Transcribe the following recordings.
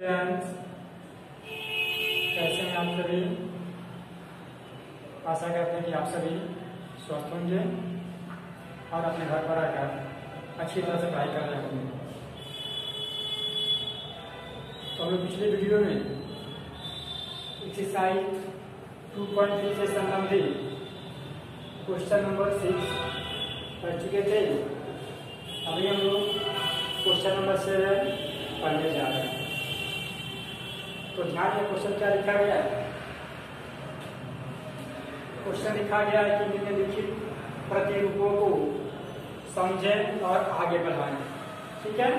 Friends, कैसे हैं आप सभी। आशा करते हैं कि आप सभी स्वस्थ होंगे और अपने घर पर आकर अच्छी तरह से पढ़ाई कर रहे होंगे। तो हम लोग पिछले वीडियो में एक्सरसाइज 2.3 से संबंधित क्वेश्चन नंबर 6 पढ़ चुके थे। अभी हम लोग क्वेश्चन नंबर 7 पढ़ने जा रहे हैं। तो ध्यान में क्वेश्चन क्या लिखा गया है। क्वेश्चन लिखा गया है कि निम्नलिखित प्रतिरूपों को समझें और आगे बढ़ाएं। ठीक है,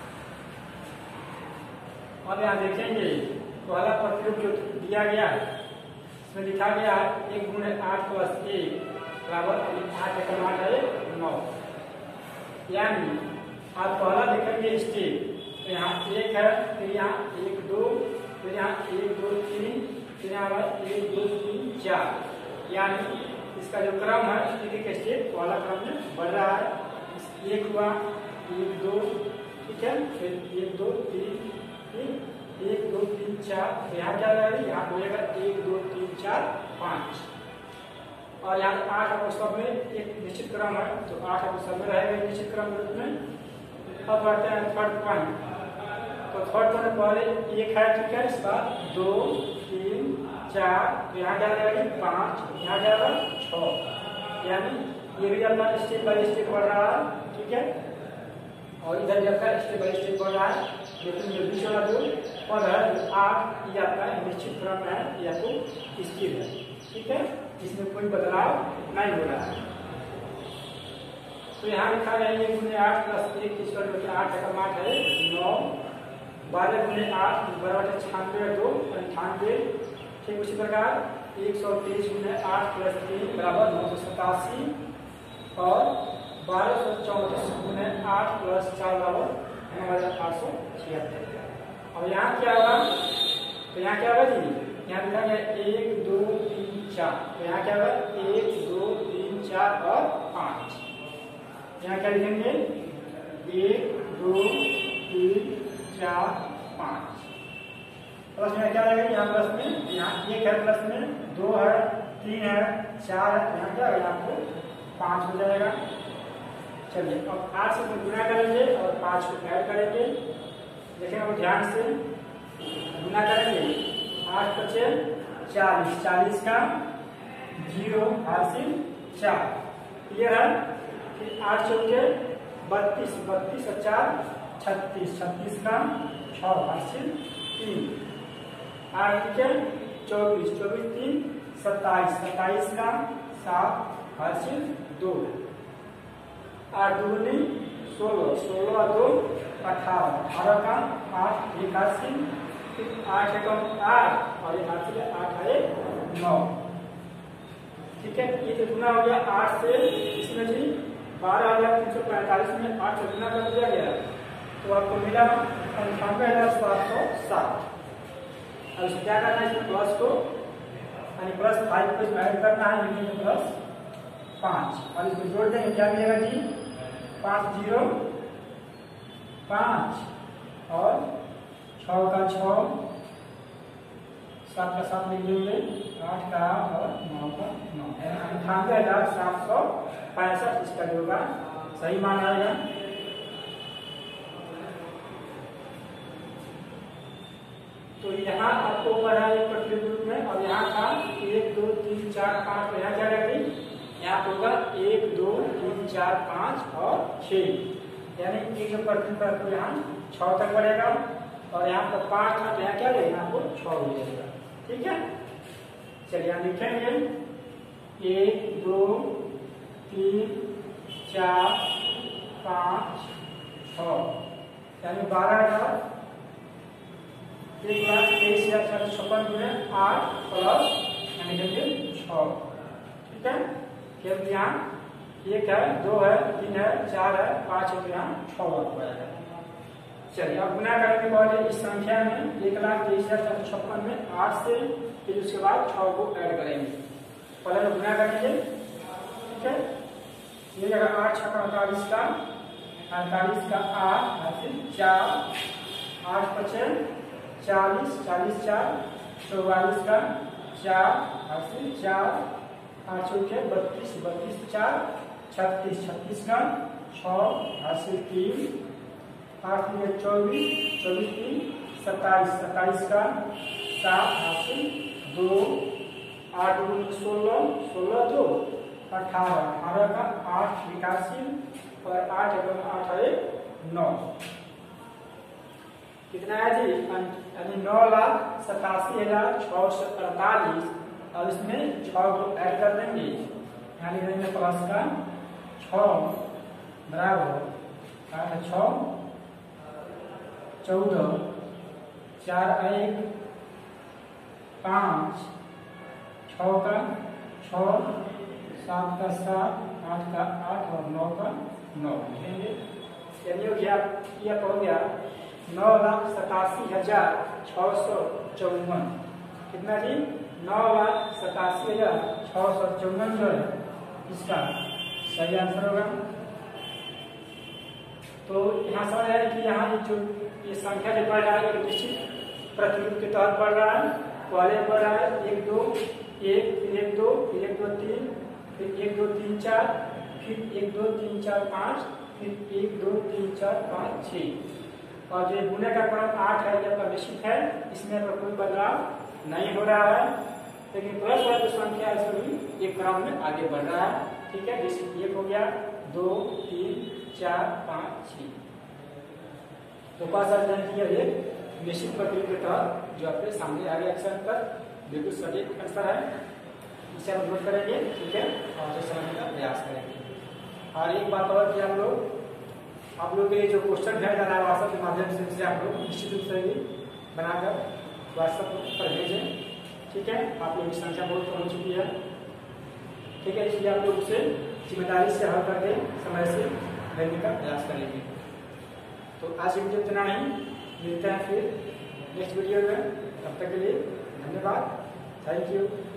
अब यहाँ देखेंगे पहला प्रतिरूप जो दिया गया है इसमें लिखा गया है 1 गुणे 8 + 1 बराबर 8 का मान है 9। यानी आप पहला देखेंगे स्टेप, तो यहाँ 1 है, फिर यहाँ 1 2, फिर यहाँ 1 2 3, फिर यहाँ 1 2 3 4। यानी इसका जो क्रम है एक स्टेप वाला क्रम में बढ़ रहा है। 1 हुआ, 1 2, ठीक है, फिर 1 2 3, फिर 1 2 3 4। तो यहाँ क्या रहेगा, यहाँ होगा 1 2 3 4 5। और यहाँ 8 अवस्था में एक निश्चित क्रम है, तो 8 अवस्था में रहेगा निश्चित क्रम रूप में। अब बढ़ते हैं थर्ड पॉइंट। तो थर्ड पॉइंट पहले 1 है, ठीक है, इसका 2 3 4, तो यहाँ क्या रहेगा 5, यहाँ क्या रहेगा 6। यानी ये भी अपना स्टेप बाय स्टेप बढ़ रहा है, ठीक है, और इधर भी आपका स्टेप बाय स्टेप बढ़ रहा है। लेकिन ये बीच वाला जो पद है 8, ये आपका निश्चित क्रम है, ये आपको स्थिर है, ठीक है, इसमें कोई बदलाव नहीं हो रहा है। तो यहाँ लिखा है 1 गुणे 8 + 1 की स्क्वायर मतलब 8 का मान है 9। 12 गुणे 8 बराबर 96 2 98। ठीक उसी प्रकार 123 गुणे 8 + 3 बराबर 987। और 1234 गुणे 8 + 4 बराबर 9876। और यहाँ क्या होगा, तो यहाँ क्या होगा जी, यहाँ लिखा गया 1 2 3 4, तो यहाँ क्या होगा 1 2 3 4 और 5। यहाँ क्या लिखेंगे 1 2 3 4 5। प्लस में क्या रहेगा, यहाँ प्लस में यहाँ 1 है, प्लस में 2 है, 3 है, 4 है, तो यहाँ क्या होगा आपको 5 हो जाएगा। चलिए अब 8 से गुना करेंगे और 5 को ऐड करेंगे। देखें अब ध्यान से गुना करेंगे। 8 × 5 = 40, 40 का 0 हासिल 4, क्लियर है। फिर 8 चौके 32, 32 और 4 36, 36 का 6 हासिल 3। 8 के 24, 24 3 27, 27 का 7 हासिल 2। 8 दूनी 16, 16 और 2 18, 18 का 8 1 हासिल, फिर 8 एकम 8 और 1 हासिल 8 है 9। ठीक है, ये जो गुना हो गया 8 से, इसमें जी 12,345 में 8 से गुना कर दिया गया, तो आपको मिला 98,707। अब इसमें क्या करना है, इसमें प्लस को यानी +5 को इसमें ऐड करना है, यानी +5 और इसमें जोड़ देंगे, क्या मिलेगा जी 5 0 5 और 6 का 6, 7 का 7 लिख लेंगे, 8 का 8 और 9 का 9, 98,765 इसका जो होगा सही मान आएगा। तो यहाँ आपको पढ़ा एक प्रतिरूप में, और यहाँ का 1 2 3 4 5, तो यहाँ क्या रहेगी, यहाँ होगा 1 2 3 4 5 और 6, यानी एक प्रतिरूप आपको यहाँ 6 तक बढ़ेगा। और यहाँ पर 5 था, तो यहाँ क्या रहेगा, आपको 6 हो जाएगा। ठीक है, चलिए यहाँ लिखेंगे 1 2 3 4 5 6, यानी 12,000 1,23,456 गुणे 8 प्लस यानी 6। ठीक है, फिर यहाँ 1 है, 2 है, 3 है, 4 है, 5 है, तो यहाँ 6 हो जाएगा। चलिए अब गुना करने के बाद इस संख्या में 1,23,456 में 8 से फिर उसके बाद 6 को ऐड करेंगे। पहले गुना करेंगे, ठीक है, ये जगह 8 6 48 का 48 का 8 फिर 4, 8 × 5 40, 40 4 44 का 4 हासिल 4 5 के 32, 32 4 36, 36 का 6 हासिल 3 8 में 24, 24 3 27, 27 का 7 हासिल 2 8 में 16, 16 2 18, 18 का 8 विकासशील और 8 एवं 8 है 9। कितना है जी? यानी 9,87,648 और इसमें 6 को ऐड कर देंगे, यहाँ लिख देंगे प्लस का 6 बराबर 6 14 4 1 5 6 का 6 7 का 7 8 का 8 और 9 का 9 लिखेंगे। यानी हो गया, यह हो गया 9,87,654। कितना जी? 9,87,654 जो है इसका सही आंसर होगा। तो यहाँ समझ आया कि यहाँ जो ये संख्या जो बढ़ रहा है एक निश्चित प्रतिरूप के तहत बढ़ रहा है। पहले बढ़ रहा है 1 2 1 फिर 1 2 फिर 1 2 3 फिर 1 2 3 4 फिर 1 2 3 4 5 फिर 1 2 3 4 5 6 और जो गुणे का क्रम 8 है यह निश्चित है, इसमें पर कोई बदलाव नहीं हो रहा है। लेकिन प्लस वाला जो संख्या है सभी एक क्रम में आगे बढ़ रहा है। ठीक है, जैसे 1 हो गया 2 3 4 5 6। तो पास अध्ययन किया ये निश्चित प्रतिरूप के तहत जो आपके सामने आ गया अक्षर पर बिल्कुल सटीक आंसर है। इसे हम नोट करेंगे, ठीक है, और उसे समझने का प्रयास करेंगे। और एक बात और कि आप लोग के जो क्वेश्चन है व्हाट्सएप के माध्यम से आप लोग निश्चित रूप से बनाकर व्हाट्सएप पर भेजें। ठीक है, आप लोग की संख्या बहुत कम हो चुकी है। ठीक है, इसलिए आप लोग उसे जिम्मेदारी से हल करके समय से लेने का प्रयास करेंगे। तो आज की वीडियो इतना ही, मिलते हैं फिर नेक्स्ट वीडियो में। तब तक के लिए धन्यवाद, थैंक यू।